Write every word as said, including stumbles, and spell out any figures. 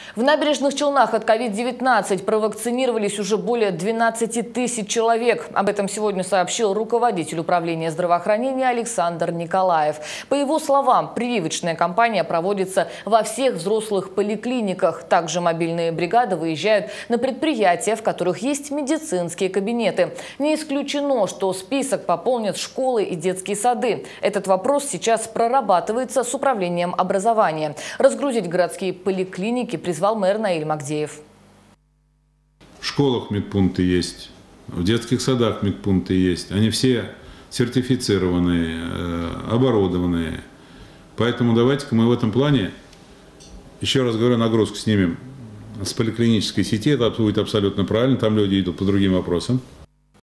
В Набережных Челнах от ковид девятнадцать провакцинировались уже более двенадцати тысяч человек. Об этом сегодня сообщил руководитель управления здравоохранения Александр Николаев. По его словам, прививочная кампания проводится во всех взрослых поликлиниках. Также мобильные бригады выезжают на предприятия, в которых есть медицинские кабинеты. Не исключено, что список пополнят школы и детские сады. Этот вопрос сейчас прорабатывается с управлением образования. Разгрузить городские поликлиники призвал мэр Наиль Магдеев. В школах медпункты есть, в детских садах медпункты есть. Они все сертифицированные, оборудованные. Поэтому давайте-ка мы в этом плане, еще раз говорю, нагрузку снимем с поликлинической сети. Это будет абсолютно правильно. Там люди идут по другим вопросам.